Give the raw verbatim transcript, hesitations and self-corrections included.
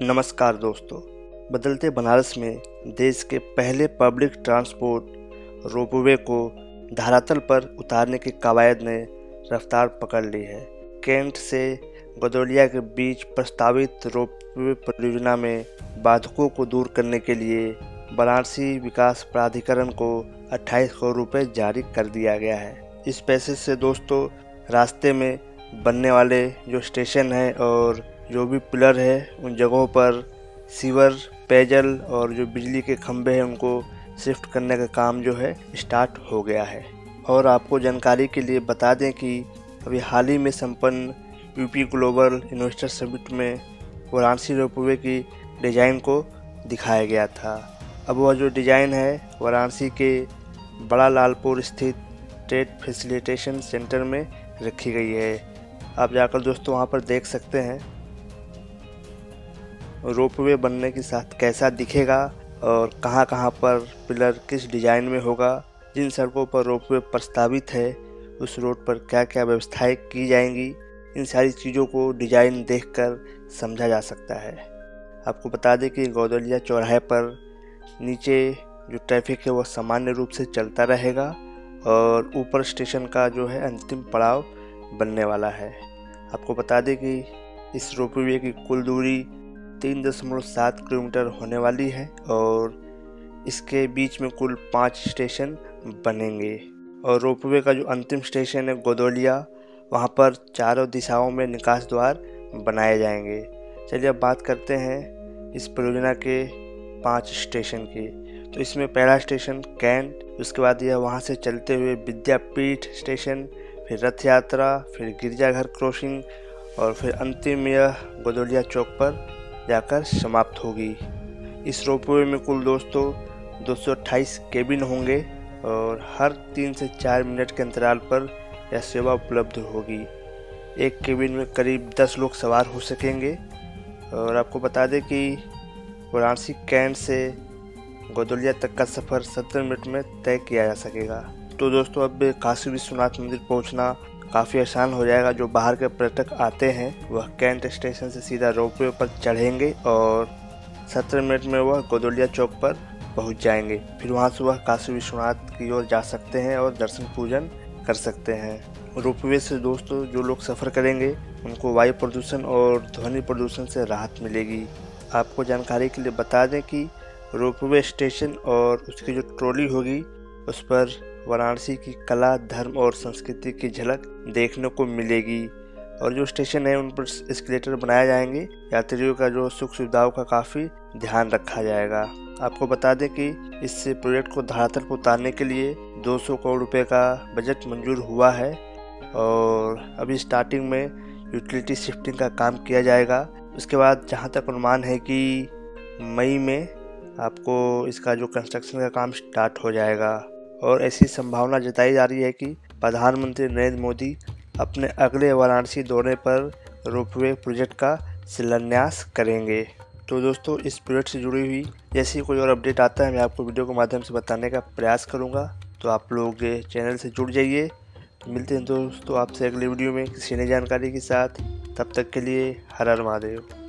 नमस्कार दोस्तों, बदलते बनारस में देश के पहले पब्लिक ट्रांसपोर्ट रोपवे को धरातल पर उतारने की कवायद ने रफ्तार पकड़ ली है। कैंट से गदौलिया के बीच प्रस्तावित रोपवे परियोजना में बाधकों को दूर करने के लिए वाराणसी विकास प्राधिकरण को अट्ठाईस करोड़ रुपए जारी कर दिया गया है। इस पैसे से दोस्तों रास्ते में बनने वाले जो स्टेशन है और जो भी पिलर है उन जगहों पर सीवर, पेयजल और जो बिजली के खंभे हैं उनको शिफ्ट करने का काम जो है स्टार्ट हो गया है। और आपको जानकारी के लिए बता दें कि अभी हाल ही में संपन्न यूपी ग्लोबल इन्वेस्टर समिट में वाराणसी रोपवे की डिज़ाइन को दिखाया गया था। अब वह जो डिज़ाइन है वाराणसी के बड़ा लालपुर स्थित ट्रेड फैसिलिटेशन सेंटर में रखी गई है। आप जाकर दोस्तों वहाँ पर देख सकते हैं रोपवे बनने के साथ कैसा दिखेगा और कहां कहां पर पिलर किस डिज़ाइन में होगा। जिन सड़कों पर रोपवे प्रस्तावित है उस रोड पर क्या क्या व्यवस्थाएं की जाएंगी, इन सारी चीज़ों को डिज़ाइन देखकर समझा जा सकता है। आपको बता दें कि गदौलिया चौराहे पर नीचे जो ट्रैफिक है वह सामान्य रूप से चलता रहेगा और ऊपर स्टेशन का जो है अंतिम पड़ाव बनने वाला है। आपको बता दें कि इस रोपवे की कुल दूरी तीन दशमलव सात किलोमीटर होने वाली है और इसके बीच में कुल पाँच स्टेशन बनेंगे। और रोपवे का जो अंतिम स्टेशन है गदौलिया, वहाँ पर चारों दिशाओं में निकास द्वार बनाए जाएंगे। चलिए अब बात करते हैं इस परियोजना के पांच स्टेशन की। तो इसमें पहला स्टेशन कैंट, उसके बाद यह वहाँ से चलते हुए विद्यापीठ स्टेशन, फिर रथ यात्रा, फिर गिरजाघर क्रॉसिंग और फिर अंतिम यह गदौलिया चौक पर जाकर समाप्त होगी। इस रोपवे में कुल दोस्तों दो सौ अट्ठाईस केबिन होंगे और हर तीन से चार मिनट के अंतराल पर यह सेवा उपलब्ध होगी। एक केबिन में करीब दस लोग सवार हो सकेंगे। और आपको बता दें कि वाराणसी कैंट से गदौलिया तक का सफ़र सत्तर मिनट में तय किया जा सकेगा। तो दोस्तों अब काशी विश्वनाथ मंदिर पहुंचना काफ़ी आसान हो जाएगा। जो बाहर के पर्यटक आते हैं वह कैंट स्टेशन से सीधा रोपवे पर चढ़ेंगे और सत्तर मिनट में वह गदौलिया चौक पर पहुंच जाएंगे। फिर वहां से वह काशी विश्वनाथ की ओर जा सकते हैं और दर्शन पूजन कर सकते हैं। रोपवे से दोस्तों जो लोग सफ़र करेंगे उनको वायु प्रदूषण और ध्वनि प्रदूषण से राहत मिलेगी। आपको जानकारी के लिए बता दें कि रोपवे स्टेशन और उसकी जो ट्रॉली होगी उस पर वाराणसी की कला, धर्म और संस्कृति की झलक देखने को मिलेगी। और जो स्टेशन है उन पर एस्केलेटर बनाए जाएंगे। यात्रियों का जो सुख सुविधाओं का काफ़ी ध्यान रखा जाएगा। आपको बता दें कि इस प्रोजेक्ट को धरातल पर उतारने के लिए दो सौ करोड़ रुपए का बजट मंजूर हुआ है और अभी स्टार्टिंग में यूटिलिटी शिफ्टिंग का काम किया जाएगा। उसके बाद जहां तक अनुमान है कि मई में आपको इसका जो कंस्ट्रक्शन का काम स्टार्ट हो जाएगा। और ऐसी संभावना जताई जा रही है कि प्रधानमंत्री नरेंद्र मोदी अपने अगले वाराणसी दौरे पर रोपवे प्रोजेक्ट का शिलान्यास करेंगे। तो दोस्तों इस प्रोजेक्ट से जुड़ी हुई जैसी कोई और अपडेट आता है मैं आपको वीडियो के माध्यम से बताने का प्रयास करूंगा। तो आप लोग चैनल से जुड़ जाइए। तो मिलते हैं दोस्तों आपसे अगले वीडियो में किसी नई जानकारी के साथ। तब तक के लिए हर हर महादेव।